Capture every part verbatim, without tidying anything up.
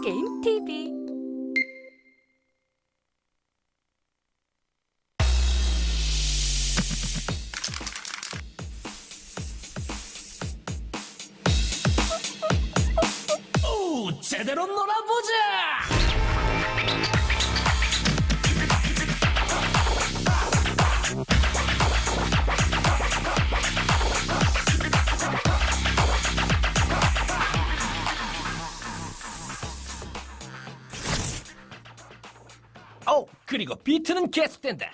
게임 티비. 오, 제대로 놀아보자. 오, 그리고 비트는 계속된다.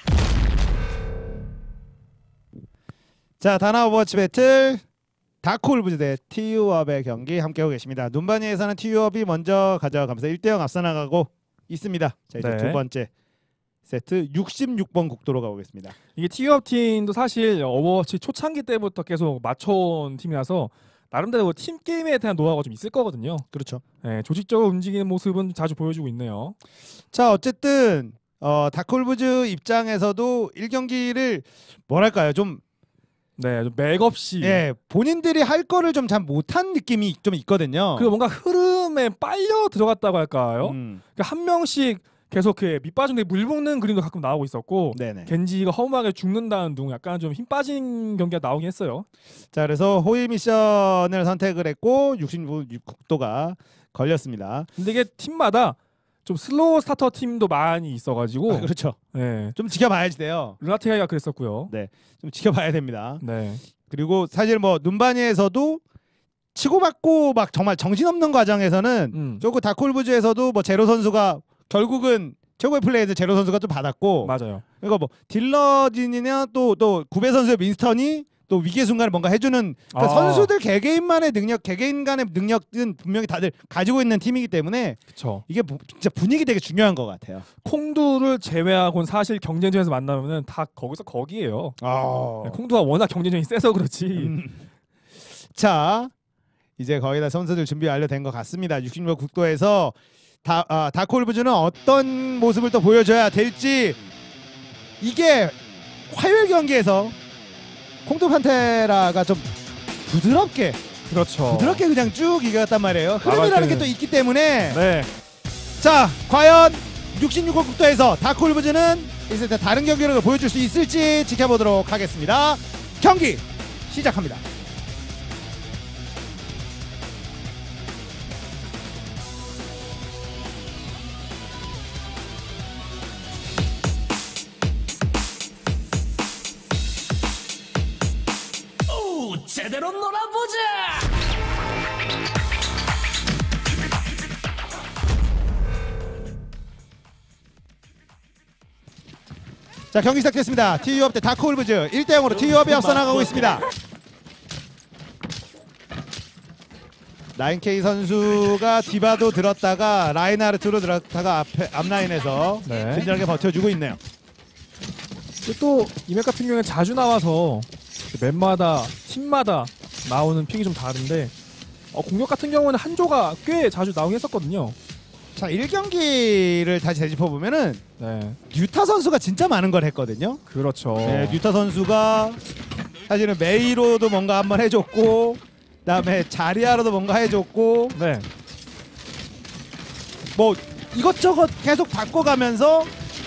자, 다나 오버워치 배틀 다크홀브즈 대 티유업의 경기 함께하고 계십니다. 눈바니에서는 티유업이 먼저 가져가면서 일 대 영 앞서 나가고 있습니다. 자, 이제 네. 두 번째 세트 육십육 번 국도로 가보겠습니다. 이게 티유업 팀도 사실 오버워치 초창기 때부터 계속 맞춰온 팀이라서 나름대로 팀 게임에 대한 노하우가 좀 있을 거거든요. 그렇죠. 네, 조직적으로 움직이는 모습은 자주 보여주고 있네요. 자, 어쨌든 어, 다크홀브즈 입장에서도 일 경기를 뭐랄까요, 좀 네, 좀 맥없이. 예, 본인들이 할 거를 좀 잘 못한 느낌이 좀 있거든요. 그리고 뭔가 흐름에 빨려 들어갔다고 할까요? 음, 그러니까 한 명씩 계속 그 밑빠진 물 붓는 그림도 가끔 나오고 있었고, 네네. 겐지가 허무하게 죽는다는 둥 약간 좀 힘 빠진 경기가 나오긴 했어요. 자, 그래서 호위 미션을 선택을 했고 육십육 국도가 걸렸습니다. 근데 이게 팀마다 좀 슬로우 스타터 팀도 많이 있어가지고, 아, 그렇죠. 네, 좀 지켜봐야지 돼요. 르나티아가 그랬었고요. 좀 지켜봐야 됩니다. 네, 그리고 사실 뭐 눈바니에서도 치고받고 막 정말 정신없는 과정에서는 음, 조금 다크홀브즈에서도 뭐 제로 선수가 결국은 최고의 플레이에서 제로 선수가 좀 받았고, 맞아요. 그러니까 뭐 딜러진이나 또 또 구배 선수의 윈스턴이 또 위기의 순간에 뭔가 해주는, 그러니까 아. 선수들 개개인만의 능력, 개개인 간의 능력은 분명히 다들 가지고 있는 팀이기 때문에 그쵸. 이게 부- 진짜 분위기 되게 중요한 것 같아요. 콩두를 제외하고는 사실 경쟁전에서 만나면은 다 거기서 거기에요. 아. 네, 콩두가 워낙 경쟁전이 세서 그렇지. 음. 자, 이제 거의 다 선수들 준비 완료된 것 같습니다. 육십육 국도에서 다 아, 다크홀브즈는 어떤 모습을 또 보여줘야 될지, 이게 화요일 경기에서 콩두 판테라가 좀 부드럽게 그렇죠. 부드럽게 그냥 쭉 이겼단 말이에요. 흐름이라는 게 또 있기 때문에. 네. 자, 과연 육십육 번 국도에서 다크홀브즈는 이 세트 다른 경기력을 보여줄 수 있을지 지켜보도록 하겠습니다. 경기 시작합니다. 오, 제대로 놀아보자. 자, 경기 시작됐습니다. 티유업 대 다크홀브즈 일 대 영으로 티유업이 앞서 나가고 있습니다. 나인케이 선수가 디바도 들었다가 라인하르트로 들었다가 앞에 앞라인에서 네. 든든하게 버텨주고 있네요. 또 이 맵 같은 경우에 자주 나와서 맵마다 팀마다 나오는 픽이 좀 다른데 어, 공격 같은 경우는 한조가 꽤 자주 나오긴 했었거든요. 자, 일 경기를 다시 되짚어보면은 네, 뉴타 선수가 진짜 많은 걸 했거든요. 그렇죠. 네, 뉴타 선수가 사실은 메이로도 뭔가 한번 해줬고, 그다음에 자리아로도 뭔가 해줬고, 네, 뭐 이것저것 계속 바꿔가면서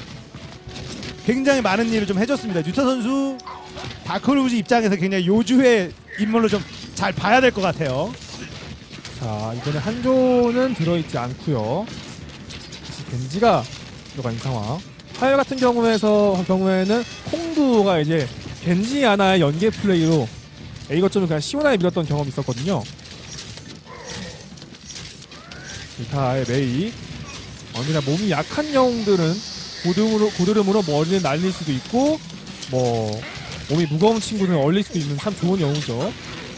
굉장히 많은 일을 좀 해줬습니다. 뉴타 선수 다크홀브즈 입장에서 굉장히 요주의 인물로 좀 잘 봐야 될 것 같아요. 자 이번에 한조는 들어있지 않고요. 겐지가 들어간 상황. 화요일 같은 경우에서 경우에는 콩두가 이제 겐지 하나의 연계 플레이로 A 거점을 그냥 시원하게 밀었던 경험이 있었거든요. 이타의 메이. 언제나 몸이 약한 영웅들은 고드름으로, 고드름으로 머리를 날릴 수도 있고, 뭐 몸이 무거운 친구들은 얼릴 수도 있는 참 좋은 영웅이죠.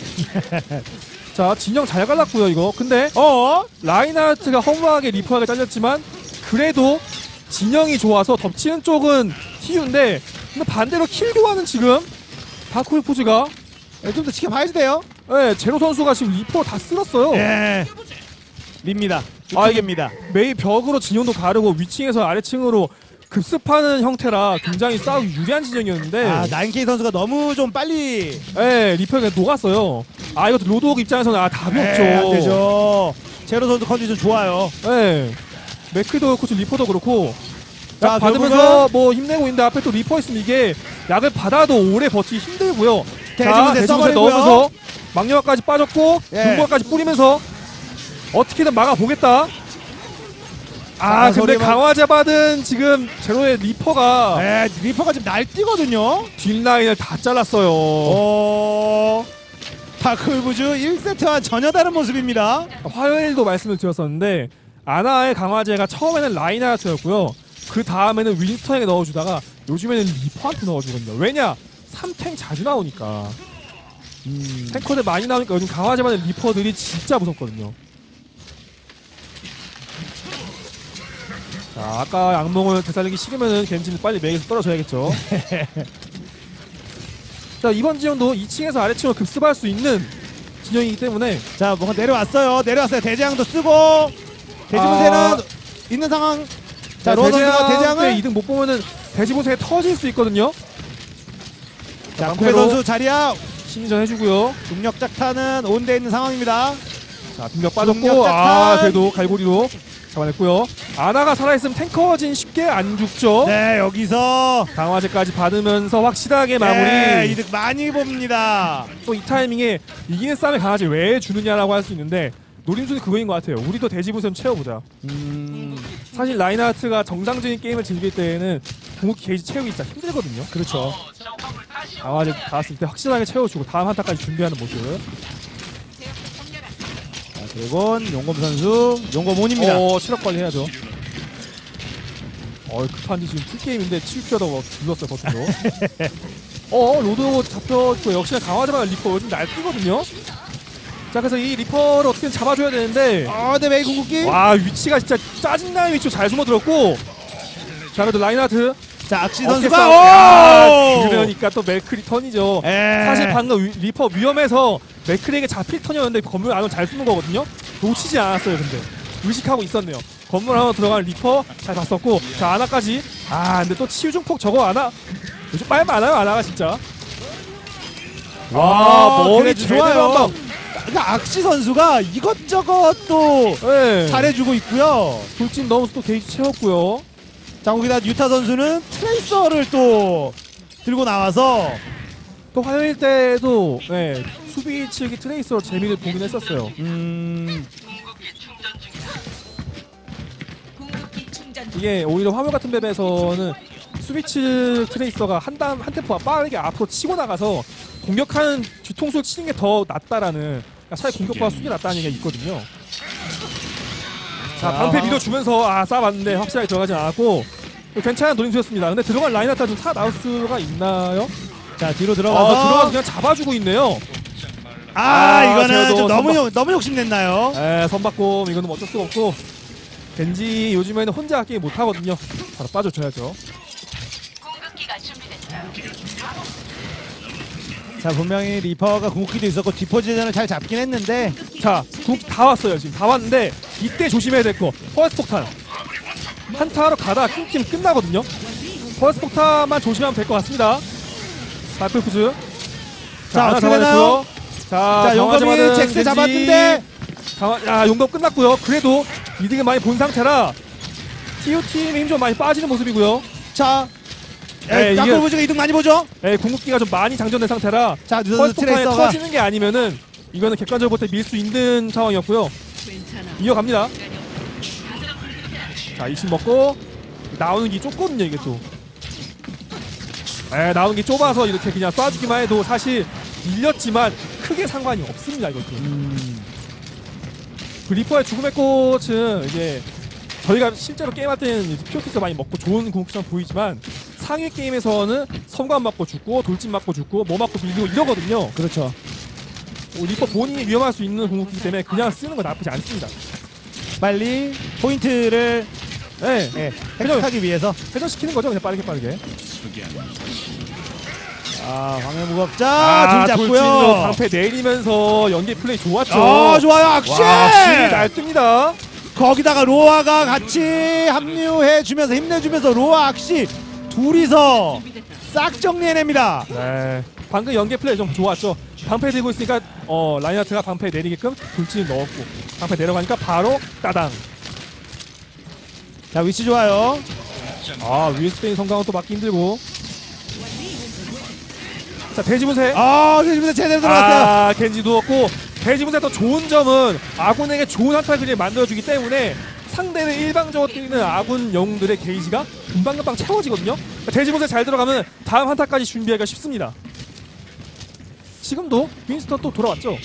자, 진영 잘 갈랐고요 이거. 근데 어 라인하르트가 허무하게 리프하게 잘렸지만 그래도 진영이 좋아서 덮치는 쪽은 티유인데, 근데 반대로 킬 교환은 지금 다크홀브즈가 좀 더 지켜봐야지 돼요. 네, 제로 선수가 지금 리퍼 다 쓸었어요. 예, 밉니다. 아, 이게 이깁니다. 매일 벽으로 진영도 가르고 위층에서 아래층으로 급습하는 형태라 굉장히 싸우기 유리한 진영이었는데, 아, 나인케이 선수가 너무 좀 빨리. 예, 리퍼가 녹았어요. 아, 이것도 로드호그 입장에서는 아 답이 예, 없죠. 안 되죠. 제로 선수 컨디션 좋아요. 네. 맥크도 그렇고 지금 리퍼도 그렇고 자, 약 받으면서 뭐 힘내고 있는데 앞에 또 리퍼 있으면 이게 약을 받아도 오래 버티기 힘들고요. 대지분세 대지분세 써버리고요. 넣으면서 망령화까지 빠졌고 예. 중국화까지 뿌리면서 어떻게든 막아보겠다. 아 자, 근데 소리만- 강화제 받은 지금 제로의 리퍼가 네, 리퍼가 지금 날뛰거든요. 뒷라인을 다 잘랐어요. 어... 다크울브즈 일 세트와 전혀 다른 모습입니다. 화요일도 말씀을 드렸었는데 아나의 강화제가 처음에는 라인하르트였고요. 그 다음에는 윈스턴에게 넣어주다가 요즘에는 리퍼한테 넣어주거든요. 왜냐? 삼 탱 자주 나오니까. 음... 탱커들 많이 나오니까 요즘 강화제 받는 리퍼들이 진짜 무섭거든요. 자, 아까 악몽을 되살리기 싫으면은 겐지는 빨리 맥에서 떨어져야겠죠. 자, 이번 지형도 이 층에서 아래층으로 급습할 수 있는 진영이기 때문에 자, 뭔가 내려왔어요. 내려왔어요. 대장도 쓰고 대지분세는 아... 있는 상황. 자, 로어 선수가 대장을 이득 못 보면은 대지보세에 터질 수 있거든요. 자, 자, 구회 방패로 선수 자리야 심리전 해주고요. 중력 작타는 온돼 있는 상황입니다. 자, 빙벽 중력 빠졌고 작탄. 아 그래도 갈고리로 잡아냈고요. 아나가 살아있으면 탱커진 쉽게 안 죽죠. 네, 여기서 강화제까지 받으면서 확실하게 마무리. 네, 이득 많이 봅니다. 또 이 타이밍에 이기는 싸움에 강화제 왜 주느냐라고 할 수 있는데 노림수는 그거인 것 같아요. 우리도 대지부선 채워보자. 음, 사실 라인하르트가 정상적인 게임을 즐길 때에는 궁극기 게이지 채우기 진짜 힘들거든요. 그렇죠. 강화제 닿았을 때 확실하게 채워주고 다음 한타까지 준비하는 모습. 자, 드래곤 용검 선수 용검 온입니다. 어, 체력 관리 해야죠. 어, 급한지 지금 풀게임인데 치우피하다가 눌렀어요, 버튼으로. 어, 로드 잡혔고 역시나 강화제만 리퍼 요즘 날뛰거든요. 자, 그래서 이 리퍼를 어떻게든 잡아줘야 되는데 어, 네, 메이 궁극기. 와, 위치가 진짜 짜증나는 위치로 잘 숨어들었고. 자, 그래도 라인하트 자, 악시 어깨 선수가 싸움. 오! 야, 그러니까 또 맥크리 턴이죠. 에. 사실 방금 위, 리퍼 위험해서 맥크리에게 잡힐 턴이었는데 건물 안으로 잘 숨는 거거든요. 놓치지 않았어요. 근데 의식하고 있었네요. 건물 안으로 들어가는 리퍼 잘 봤었고. 자, 아나까지. 아, 근데 또 치유중폭 저거 아나 요즘 빨리 많아요. 아나가 진짜. 와, 아, 머리 그래도 제대로 좋아요. 한방. 그러니까 악시 선수가 이것저것 또 네. 잘해주고 있고요. 돌진 넣으면서 또 게이지 채웠고요. 자, 거기다 유타 선수는 트레이서를 또 들고 나와서 또 화요일 때도 네, 수비 측이 트레이서로 재미를 보긴 했었어요. 음, 이게 오히려 화물 같은 맵에서는 수비 측 트레이서가 한 다음 한 템포가 빠르게 앞으로 치고 나가서 공격하는 뒤통수를 치는 게 더 낫다라는, 그러니까 차라리 공격보다 수비 낫다는 얘기가 있거든요. 자, 방패 밀어주면서 아 쏴봤는데 확실하게 들어가지 않았고 괜찮은 노림수였습니다. 근데 들어간 라인하타 좀 사 나올 수가 있나요? 자, 뒤로 아, 들어가서 들어가서 그냥 잡아주고 있네요. 아, 아, 이거는 제어도 좀 너무 선박- 욕, 너무 욕심냈나요? 에, 선받고 이거는 어쩔 수가 없고 겐지 요즘에는 혼자 게임 못하거든요. 바로 빠져줘야죠. 자, 분명히 리퍼가 궁극기도 있었고 디포지션을 잘 잡긴 했는데 자, 궁 다 왔어요. 지금 다 왔는데 이때 조심해야 될 거. 퍼스트 폭탄. 한타로 가다 킹팀 끝나거든요. 퍼스트 폭탄만 조심하면 될 것 같습니다. 다크푸즈. 자, 하나 어떻게 잡아냈고요. 되나요? 자, 자, 용검이 강화제만은 잭스 겐지. 잡았는데 강화, 야, 용검 끝났고요. 그래도 이득을 많이 본 상태라 티오팀의 힘 좀 많이 빠지는 모습이고요. 자, 네, 이게- 다크부즈가 이득 많이 보죠? 예, 궁극기가 좀 많이 장전된 상태라 자, 뉴선수 퍼스트 폭탄에 트레이서가 터지는 게 아니면은 이거는 객관적으로 볼 때 밀 수 있는 상황이었고요. 이어갑니다. 자, 이십 먹고 나오는 게 좁거든요, 이게 또. 에, 나오는 게 좁아서 이렇게 그냥 쏴주기만 해도 사실 밀렸지만 크게 상관이 없습니다, 이것도. 음, 그 리퍼의 죽음의 꽃은 이제 저희가 실제로 게임할 때는 피오티스 많이 먹고 좋은 궁극기처럼 보이지만 상위 게임에서는 섬관 맞고 죽고 돌진 맞고 죽고 뭐 맞고 밀리고 이러거든요. 그렇죠. 어, 리퍼 본인이 위험할 수 있는 궁극기 때문에 그냥 쓰는 건 나쁘지 않습니다. 빨리 포인트를 네, 예, 획득하기 위해서. 회전시키는 거죠, 그냥 빠르게 빠르게. 아, 황해 무겁자 아, 둘 돌진으로 잡고요. 방패 내리면서 연계 플레이 좋았죠. 아, 좋아요, 악시. 와, 실이 날뜹니다. 거기다가 로아가 같이 합류해 주면서 힘내주면서 로아 악시 둘이서 싹 정리해냅니다. 네. 방금 연계 플레이 좀 좋았죠. 방패 들고 있으니까 어 라인하트가 방패 내리게끔 돌진을 넣었고 방패 내려가니까 바로 따당. 자, 위치 좋아요. 아 위에 스페인 성광은 또 막기 힘들고. 자 돼지분쇄. 아, 지금 제대로 들어갔어요. 아 겐지 누웠고 돼지분쇄 또 좋은 점은 아군에게 좋은 한타 그림을 만들어주기 때문에 상대를 일방적으로 뛰는 아군 영웅들의 게이지가 금방금방 채워지거든요. 돼지분쇄 잘 들어가면 다음 한타까지 준비하기가 쉽습니다. 지금도 윈스턴 또 돌아왔죠.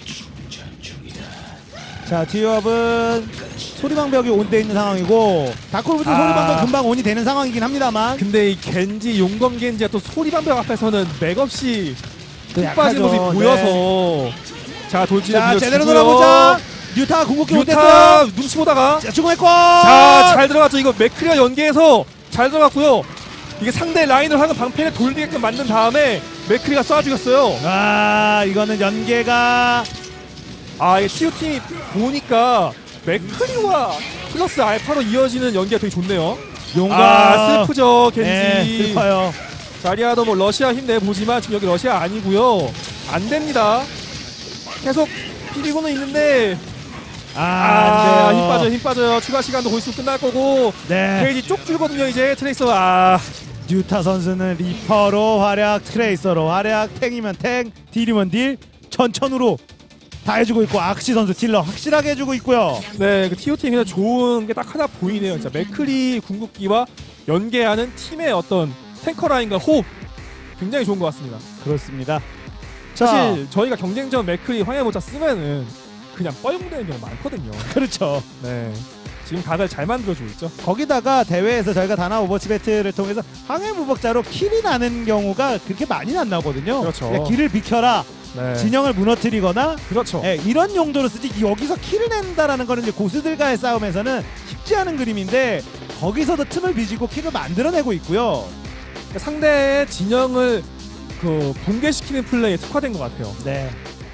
자, 디업은 소리방벽이 온돼 있는 상황이고 다콜부터 아. 소리방벽 금방 온이 되는 상황이긴 합니다만 근데 이 겐지 용검 겐지가 또 소리방벽 앞에서는 맥없이 또 푹 빠진 약하죠. 모습이 보여서 자 돌진을 자, 제대로 밀어주고요. 놀아보자. 뉴타가 궁극기 유타 못했어요. 눈치 보다가 자, 중앙에 골. 자 잘 들어갔죠. 이거 맥크리가 연계해서 잘 들어갔고요. 이게 상대 라인을 하는 방패를 돌리게끔 만든 다음에 맥크리가 쏴 죽였어요. 아, 이거는 연계가 아 이게 티오팀이 보니까 맥크리와 플러스 알파로 이어지는 연기가 되게 좋네요. 용감. 아 슬프죠 겐지. 네, 슬퍼요. 자리아도 뭐 러시아 힘내보지만 지금 여기 러시아 아니고요. 안 됩니다. 계속 비비고는 있는데 아, 아, 안 돼요. 힘 빠져요 힘 빠져요. 추가 시간도 곧 있으면 끝날 거고 네. 페이지 쪽 줄거든요 이제 트레이서. 아 뉴타 선수는 리퍼로 활약, 트레이서로 활약, 탱이면 탱, 딜이면 딜, 전천으로 다 해주고 있고 악시 선수 딜러 확실하게 해주고 있고요. 네, 그 티오팀이 그냥 좋은 게 딱 하나 보이네요. 진짜 맥크리 궁극기와 연계하는 팀의 어떤 탱커 라인과 호흡 굉장히 좋은 것 같습니다. 그렇습니다. 사실 저희가 경쟁전 맥크리 황해모자 쓰면은 그냥 뻘궁되는 경우 많거든요. 그렇죠. 네, 지금 각을 잘 만들어주고 있죠. 거기다가 대회에서 저희가 다나 오버워치 배틀을 통해서 항해 무법자로 킬이 나는 경우가 그렇게 많이 안 나거든요. 그렇죠. 야, 길을 비켜라, 네, 진영을 무너뜨리거나 그렇죠. 예, 이런 용도로 쓰지 여기서 킬을 낸다라는 거는 이제 고수들과의 싸움에서는 쉽지 않은 그림인데 거기서도 틈을 비지고 킬을 만들어내고 있고요. 그러니까 상대의 진영을 그 붕괴시키는 플레이에 특화된 것 같아요. 네.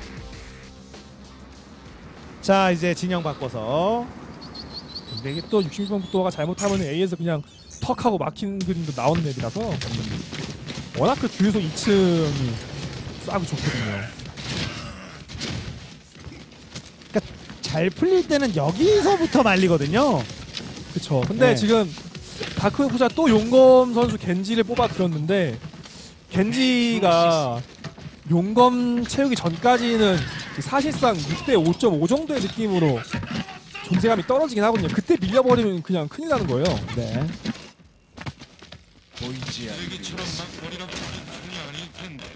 자, 이제 진영 바꿔서 근데 이게 또 육십육 번 국도가 잘못하면 A에서 그냥 턱하고 막힌 그림도 나오는 맵이라서 워낙 그 주유소 이 층이 싸고 좋거든요. 잘 풀릴 때는 여기서부터 말리거든요. 그쵸. 근데 네. 지금 다크 후자 또 용검 선수 겐지를 뽑아 들였는데 겐지가 용검 채우기 전까지는 사실상 육 대 오 점 오 정도의 느낌으로 존재감이 떨어지긴 하거든요. 그때 밀려버리면 그냥 큰일 나는 거예요. 네. 쓰레기처럼 막 버리라고 하는 분이 아닐 텐데.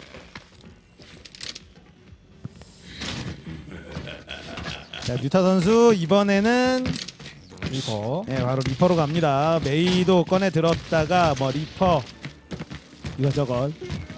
자, 뉴타 선수 이번에는 리버. 네, 바로 리퍼로 갑니다. 메이도 꺼내 들었다가 뭐 리퍼 이것저것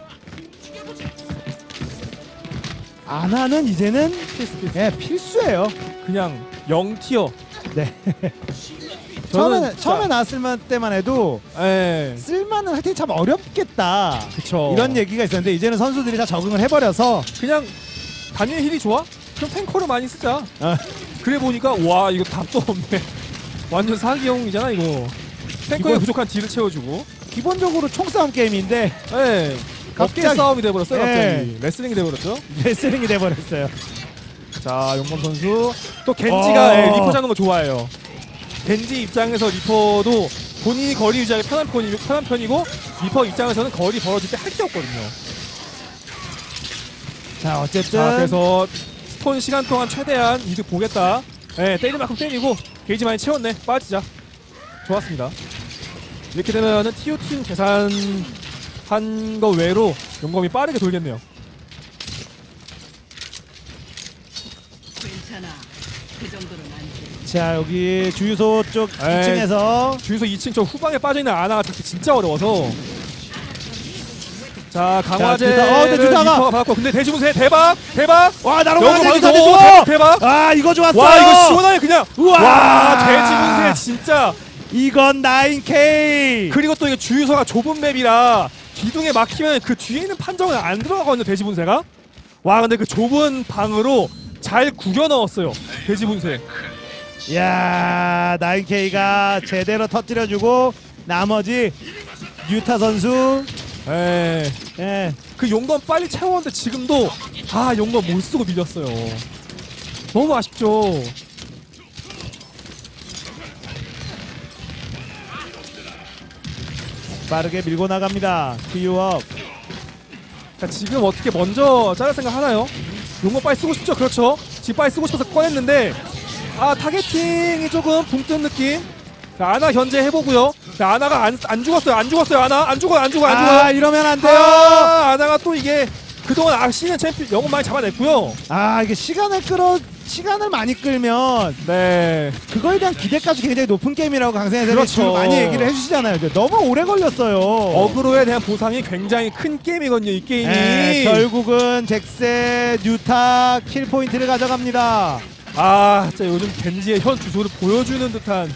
아나는 이제는 필수 필수. 예, 필수예요. 그냥 영 티어. 네. 저는 처음에 진짜- 처음에 나왔을 때만 해도 예. 쓸만은 하여튼 참 어렵겠다. 그쵸. 이런 얘기가 있었는데 이제는 선수들이 다 적응을 해버려서 그냥 단일 힐이 좋아? 그럼 탱커를 많이 쓰자. 아. 그래 보니까 와 이거 답도 없네. 완전 사기용이잖아 이거. 탱커에 기본- 부족한 딜을 채워주고. 기본적으로 총싸움 게임인데 예. 어깨 갑자기- 싸움이 돼버렸어요. 갑자기 예. 레슬링이 돼버렸죠. 레슬링이 돼버렸어요. 자 용검 선수 또 겐지가 어. 예, 리퍼 잡는 거 좋아해요. 겐지 입장에서 리퍼도 본인이 거리 유지하기 편한 편이 편한 편이고 리퍼 입장에서는 거리 벌어질 때 할 게 없거든요. 자, 어쨌든 자 그래서 스톤 시간 동안 최대한 이득 보겠다. 예, 때릴 만큼 때리고 게이지 많이 채웠네. 빠지자. 좋았습니다. 이렇게 되면은 티오팀 계산한 거 외로 용검이 빠르게 돌겠네요. 괜찮아. 그 정도는 아니지. 자, 여기 주유소 쪽 에이. 이 층에서 주유소 이 층 저 후방에 빠져있는 아나가 잡기 진짜 어려워서 자 강화제 자, 두타- 어, 근데 두타가- 리퍼가 받았고 근데 대지분쇄 대박 대박 와, 나로 영웅 가야 방송 돼. 대박 대박 아, 이거 좋았어요. 와 이거 시원하게 그냥 우와. 와 대지분쇄 진짜 이건 나인 케이. 그리고 또 이게 주유소가 좁은 맵이라 기둥에 막히면 그 뒤에 있는 판정은 안 들어가거든요 대지분쇄가. 와 근데 그 좁은 방으로 잘 구겨 넣었어요 대지분쇄. 야, 나인 케이가 제대로 터뜨려주고 나머지 뉴타 선수 예. 예. 그 용검 빨리 채웠는데 지금도 아 용검 못 쓰고 밀렸어요. 너무 아쉽죠. 빠르게 밀고 나갑니다. 큐업. 자, 지금 어떻게 먼저 자를 생각 하나요? 용검 빨리 쓰고 싶죠? 그렇죠. 지금 빨리 쓰고 싶어서 꺼냈는데 아 타겟팅이 조금 붕 뜬 느낌. 자, 아나 견제 해보고요. 자, 아나가 안, 안 죽었어요. 안 죽었어요. 아나 안 죽어요. 안 죽어요. 안 죽어요. 아 이러면 안 돼요. 아, 아나가 또 이게 그동안 아시는 챔피언 영웅 많이 잡아냈고요. 아 이게 시간을 끌어 시간을 많이 끌면 네. 그거에 대한 기대값이 굉장히 높은 게임이라고 강생에서 그렇죠. 많이 얘기를 해주시잖아요. 근데 너무 오래 걸렸어요. 어그로에 대한 보상이 굉장히 큰 게임이거든요. 이 게임이. 네, 결국은 잭세 뉴타 킬 포인트를 가져갑니다. 아, 진짜 요즘 겐지의 현 주소를 보여주는 듯한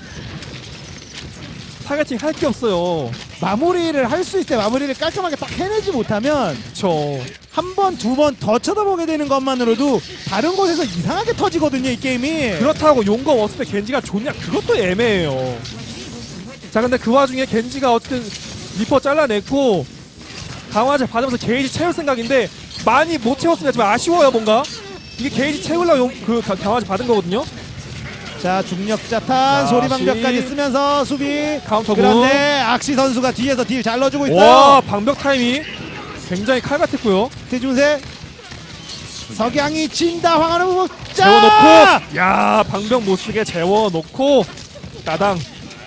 타겟팅 할 게 없어요. 마무리를 할 수 있을 때 마무리를 깔끔하게 딱 해내지 못하면 그쵸. 한 번, 두 번 더 쳐다보게 되는 것만으로도 다른 곳에서 이상하게 터지거든요, 이 게임이. 그렇다고 용검 없을 때 겐지가 좋냐? 그것도 애매해요. 자, 근데 그 와중에 겐지가 어쨌든 리퍼 잘라냈고 강화제 받으면서 게이지 채울 생각인데 많이 못 채웠습니다. 좀 아쉬워요, 뭔가. 이게 게이지 채우려고 용, 그 가- 강화제 받은 거거든요. 자, 중력자탄, 자, 소리방벽까지 시. 쓰면서 수비. 카운터고. 그런데 악시 선수가 뒤에서 딜 잘 넣어주고 있어요. 와, 방벽 타이밍 굉장히 칼 같았고요. 대중세. 석양이 진다, 황하는 부부. 재워놓고, 야, 방벽 못 쓰게 재워놓고 따당.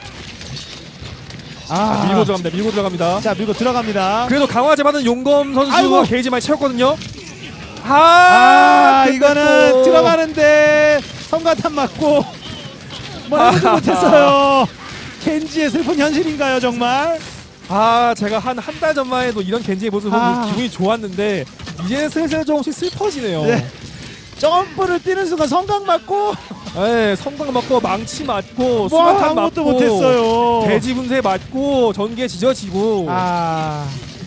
아, 밀고 들어갑니다. 밀고 들어갑니다. 자, 밀고 들어갑니다. 그래도 강화제 받은 용검 선수가 아이고. 게이지 많이 채웠거든요. 아, 아, 근데 이거는 또. 들어가는데 성가탄 맞고 뭐 하지 아하하. 못했어요. 겐지의 슬픈 현실인가요, 정말? 아, 제가 한 한 달 전만 해도 이런 겐지의 모습 보면 아. 기분이 좋았는데 이제 슬슬 조금씩 슬퍼지네요. 네. 점프를 뛰는 순간 성강 맞고 네, 성광 맞고 망치 맞고 뭐 수마탄 아무것도 맞고 못했어요. 돼지 분쇄 맞고 전기에 지져지고. 아,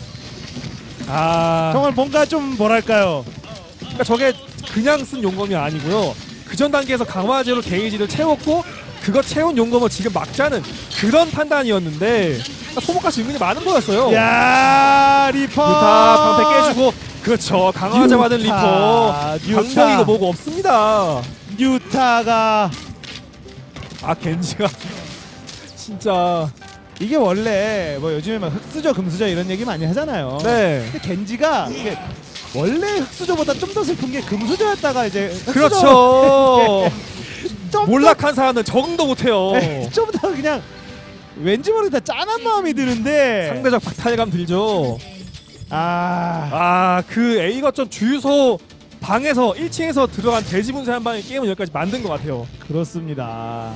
아, 정말 뭔가 좀 뭐랄까요? 그러니까 저게 그냥 쓴 용검이 아니고요. 그 전 단계에서 강화제로 게이지를 채웠고 그거 채운 용검을 지금 막자는 그런 판단이었는데 그러니까 소모가시 은근히 많은 거였어요. 야, 리퍼. 뉴타 방패 깨주고 그렇죠. 강화제 받은 뉴타, 리퍼 뉴타. 방벽이고 뭐고 없습니다. 뉴타가 아, 겐지가 진짜 이게 원래 뭐 요즘에 막 흑수저 금수저 이런 얘기 많이 하잖아요. 네. 근데 겐지가 이게 원래 흑수저보다 좀 더 슬픈 게 금수저였다가 이제 흑수저 그렇죠. 좀 몰락한 사람은 적응도 못해요. 좀 더 그냥 왠지 모르게 다 짠한 마음이 드는데 상대적 박탈감 들죠. 아, 아, 그 A 거점 주유소 방에서 일 층에서 들어간 돼지 분쇄 한 방에 게임을 여기까지 만든 것 같아요. 그렇습니다.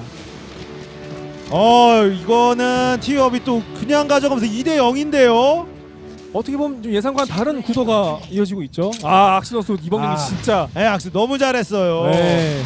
어, 이거는 티업이 또 그냥 가져가면서 이 대 영인데요. 어떻게 보면 좀 예상과는 다른 구도가 이어지고 있죠. 아, 악시 선수 이번 경기 아. 진짜. 네, 악수 너무 잘했어요. 네.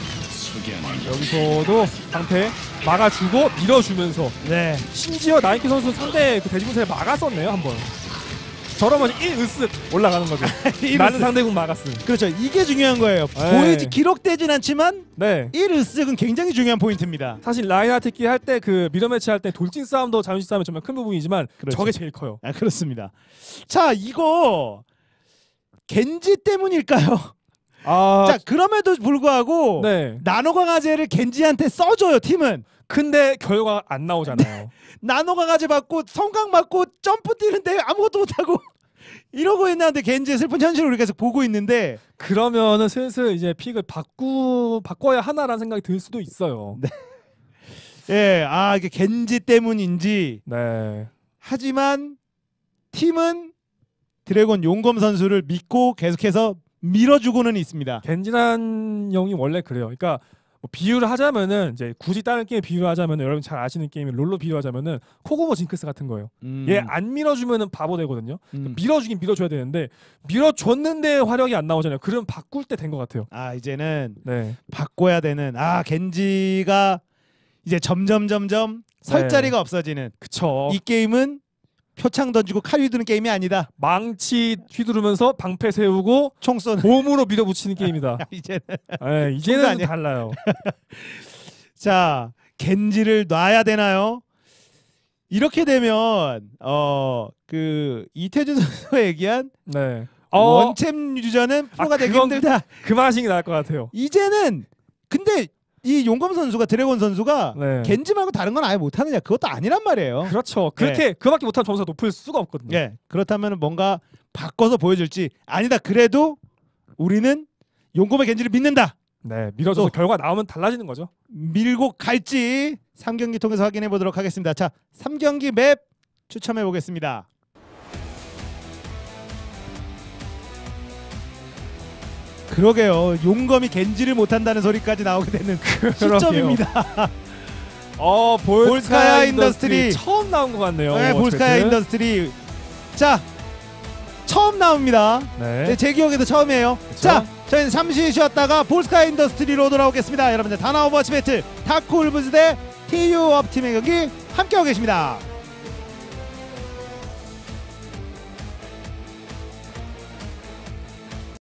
여기서도 방패 막아주고 밀어주면서 네. 심지어 나이키 선수 상대 그 돼지 분쇄를 막았었네요 한번. 저러면 일 으쓱 올라가는 거죠. 나는 상대군 막았음. 그렇죠. 이게 중요한 거예요. 네. 보이지 기록되진 않지만 네. 일 으쓱은 굉장히 중요한 포인트입니다. 사실 라인하트키 할 때 그 미러 매치 할 때 돌진 싸움도 자존심 싸움이 정말 큰 부분이지만 그렇죠. 저게 제일 커요. 아, 그렇습니다. 자, 이거 겐지 때문일까요? 아, 자, 그럼에도 불구하고 네. 나노 강화제를 겐지한테 써줘요, 팀은. 근데 결과가 안 나오잖아요. 나노 강화제 받고 성강 맞고 점프 뛰는데 아무것도 못하고 이러고 있는데 겐지의 슬픈 현실을 우리가 계속 보고 있는데 그러면은 슬슬 이제 픽을 바꾸 바꿔야 하나라는 생각이 들 수도 있어요. 네. 예, 아 이게 겐지 때문인지 네. 하지만 팀은 드래곤 용검 선수를 믿고 계속해서 밀어주고는 있습니다. 겐지란 영이 원래 그래요. 그러니까 뭐 비유를 하자면은 이제 굳이 다른 게임 비유를 하자면은 여러분 잘 아시는 게임이 롤로 비유하자면은 코고모 징크스 같은 거예요. 음. 얘 안 밀어주면은 바보 되거든요. 음. 밀어주긴 밀어줘야 되는데 밀어줬는데 화력이 안 나오잖아요. 그럼 바꿀 때 된 것 같아요. 아 이제는 네. 바꿔야 되는 아 겐지가 이제 점점 점점 설 네. 자리가 없어지는 그쵸. 이 게임은 표창 던지고 칼 휘두르는 게임이 아니다. 망치 휘두르면서 방패 세우고 총 쏘는 몸으로 밀어붙이는 게임이다. 이제는 네, 이제는 아니야. 달라요. 자 겐지를 놔야 되나요? 이렇게 되면 어 그 이태준 선수가 얘기한 네. 원챔 유저는 프로가 아, 되기 그건 힘들다. 그만하시는 게 나을 것 같아요. 이제는 근데 이 용검 선수가 드래곤 선수가 네. 겐지 말고 다른 건 아예 못하느냐 그것도 아니란 말이에요. 그렇죠. 그렇게 그밖에 못하면 점수가 높을 수가 없거든요. 예, 그렇다면 뭔가 바꿔서 보여줄지 아니다 그래도 우리는 용검의 겐지를 믿는다. 네, 밀어줘서 또. 결과 나오면 달라지는 거죠. 밀고 갈지 삼 경기 통해서 확인해 보도록 하겠습니다. 자, 삼 경기 맵 추첨해 보겠습니다. 그러게요. 용검이 겐지를 못한다는 소리까지 나오게 되는 시점입니다. 어, 볼스카야, 볼스카야 인더스트리. 인더스트리. 처음 나온 것 같네요. 네, 볼스카야 어쨌든. 인더스트리. 자, 처음 나옵니다. 네. 네, 제 기억에도 처음이에요. 그쵸? 자, 저희는 잠시 쉬었다가 볼스카야 인더스트리로 돌아오겠습니다. 여러분들 다나 오버워치 배틀 다크 울브즈 대 티유 업팀의 경기 함께하고 계십니다.